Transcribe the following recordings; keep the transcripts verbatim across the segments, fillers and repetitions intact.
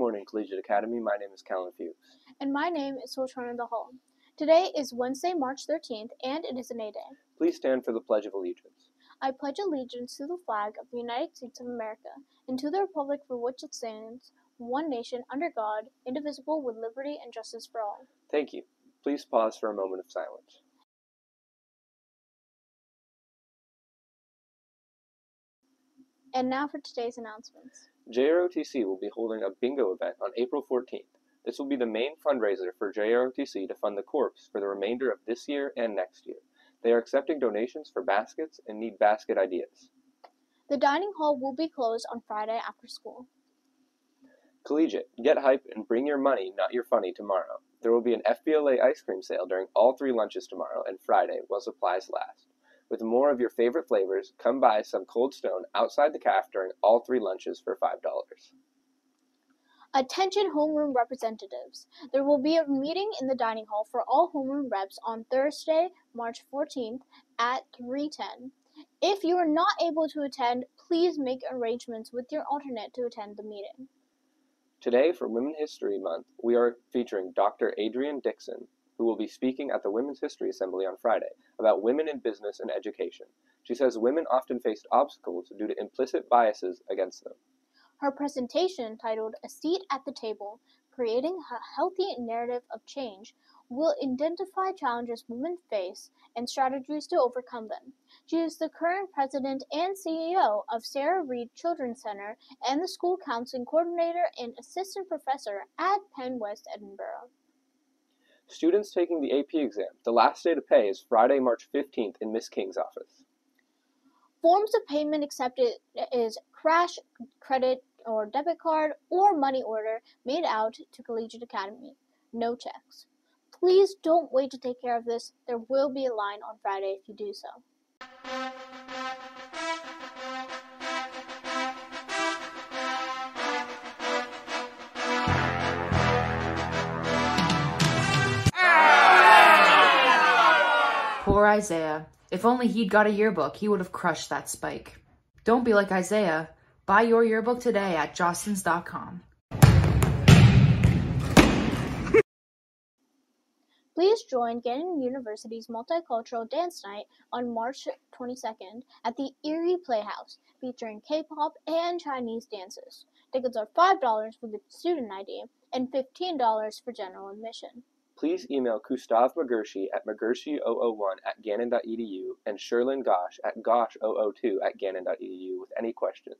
morning, Collegiate Academy. My name is Callan Fuchs. And my name is Sultana Dahal. Today is Wednesday, March thirteenth, and it is an A Day. Please stand for the Pledge of Allegiance. I pledge allegiance to the flag of the United States of America and to the republic for which it stands, one nation, under God, indivisible, with liberty and justice for all. Thank you. Please pause for a moment of silence. And now for today's announcements. J R O T C will be holding a bingo event on April fourteenth. This will be the main fundraiser for J R O T C to fund the Corps for the remainder of this year and next year. They are accepting donations for baskets and need basket ideas. The dining hall will be closed on Friday after school. Collegiate, get hype and bring your money, not your funny, tomorrow. There will be an F B L A ice cream sale during all three lunches tomorrow and Friday while supplies last. With more of your favorite flavors, come buy some Cold Stone outside the caf during all three lunches for five dollars. Attention homeroom representatives. There will be a meeting in the dining hall for all homeroom reps on Thursday, March fourteenth at three ten. If you are not able to attend, please make arrangements with your alternate to attend the meeting. Today, for Women's History Month, we are featuring Doctor Adrienne Dixon, who will be speaking at the Women's History Assembly on Friday about women in business and education. She says women often face obstacles due to implicit biases against them. Her presentation, titled A Seat at the Table, Creating a Healthy Narrative of Change, will identify challenges women face and strategies to overcome them. She is the current president and C E O of Sarah Reed Children's Center and the school counseling coordinator and assistant professor at Penn West Edinburgh. Students taking the A P exam, the last day to pay is Friday, March fifteenth in Miss King's office. Forms of payment accepted is cash, credit, or debit card, or money order made out to Collegiate Academy. No checks. Please don't wait to take care of this. There will be a line on Friday if you do so. Poor Isaiah. If only he'd got a yearbook, he would have crushed that spike. Don't be like Isaiah. Buy your yearbook today at jostens dot com. Please join Gannon University's Multicultural Dance Night on March twenty-second at the Erie Playhouse, featuring K-pop and Chinese dances. Tickets are five dollars for the student I D and fifteen dollars for general admission. Please email Gustav Magershi at magershi zero zero one at gannon dot e d u and Sherlyn Gosh at gosh zero zero two at gannon dot e d u with any questions.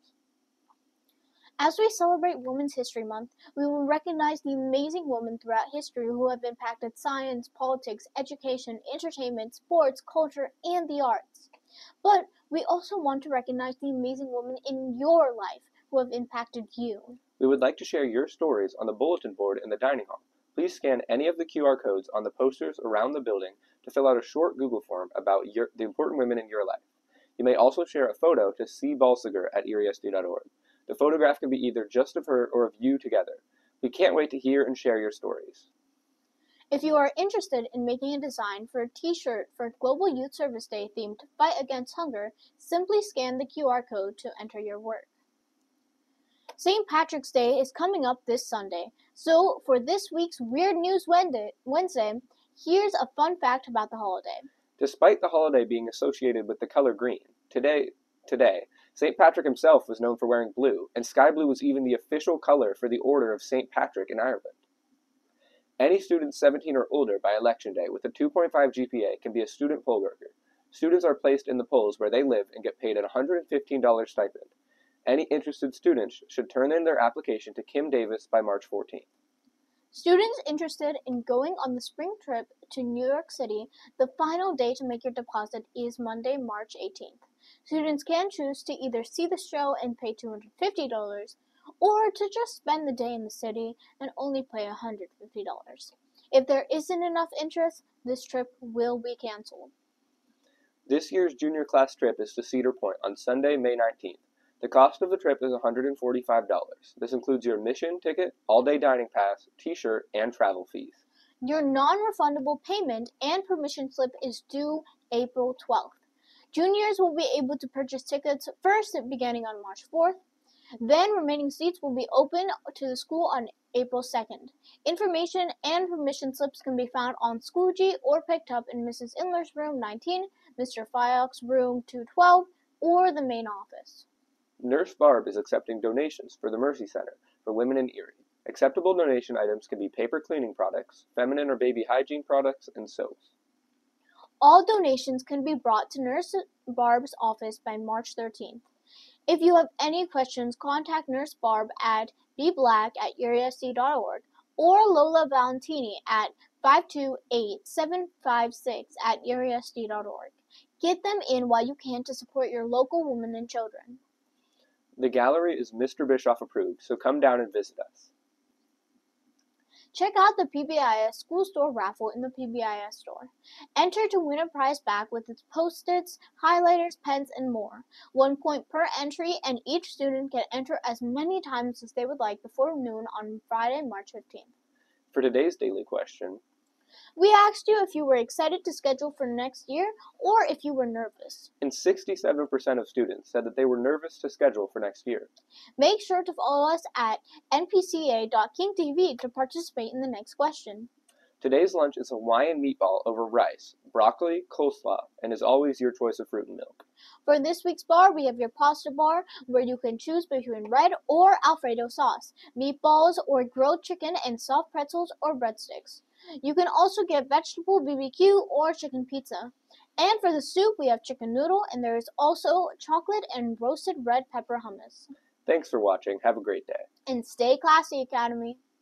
As we celebrate Women's History Month, we will recognize the amazing women throughout history who have impacted science, politics, education, entertainment, sports, culture, and the arts. But we also want to recognize the amazing women in your life who have impacted you. We would like to share your stories on the bulletin board in the dining hall. Please scan any of the Q R codes on the posters around the building to fill out a short Google form about your, the important women in your life. You may also share a photo to c balsiger at erie s d dot org. The photograph can be either just of her or of you together. We can't wait to hear and share your stories. If you are interested in making a design for a t-shirt for Global Youth Service Day themed Fight Against Hunger, simply scan the Q R code to enter your work. Saint Patrick's Day is coming up this Sunday, so for this week's Weird News Wednesday, here's a fun fact about the holiday. Despite the holiday being associated with the color green, today, today, Saint Patrick himself was known for wearing blue, and sky blue was even the official color for the Order of Saint Patrick in Ireland. Any student seventeen or older by election day with a two point five G P A can be a student poll worker. Students are placed in the polls where they live and get paid a one hundred fifteen dollars stipend. Any interested students should turn in their application to Kim Davis by March fourteenth. Students interested in going on the spring trip to New York City, the final day to make your deposit is Monday, March eighteenth. Students can choose to either see the show and pay two hundred fifty dollars or to just spend the day in the city and only pay one hundred fifty dollars. If there isn't enough interest, this trip will be canceled. This year's junior class trip is to Cedar Point on Sunday, May nineteenth. The cost of the trip is one hundred forty-five dollars. This includes your admission ticket, all-day dining pass, t-shirt, and travel fees. Your non-refundable payment and permission slip is due April twelfth. Juniors will be able to purchase tickets first beginning on March fourth, Then remaining seats will be open to the school on April second. Information and permission slips can be found on Schoology or picked up in Missus Inler's room nineteen, Mister Fyock's room two twelve, or the main office. Nurse Barb is accepting donations for the Mercy Center for Women in Erie. Acceptable donation items can be paper cleaning products, feminine or baby hygiene products, and soaps. All donations can be brought to Nurse Barb's office by March thirteenth. If you have any questions, contact Nurse Barb at b black at erie s d dot org or Lola Valentini at five two eight, seven five six at erie s d dot org. Get them in while you can to support your local women and children. The gallery is Mister Bischoff approved, so come down and visit us. Check out the P B I S School Store raffle in the P B I S store. Enter to win a prize back with its Post-its, highlighters, pens, and more. One point per entry, and each student can enter as many times as they would like before noon on Friday, March fifteenth. For today's daily question, we asked you if you were excited to schedule for next year or if you were nervous. And sixty-seven percent of students said that they were nervous to schedule for next year. Make sure to follow us at n p c a dot king t v to participate in the next question. Today's lunch is Hawaiian meatball over rice, broccoli, coleslaw, and is always your choice of fruit and milk. For this week's bar, we have your pasta bar, where you can choose between red or Alfredo sauce, meatballs or grilled chicken, and soft pretzels or breadsticks. You can also get vegetable B B Q or chicken pizza. And for the soup, we have chicken noodle, and there is also chocolate and roasted red pepper hummus. Thanks for watching. Have a great day. And stay classy, Academy.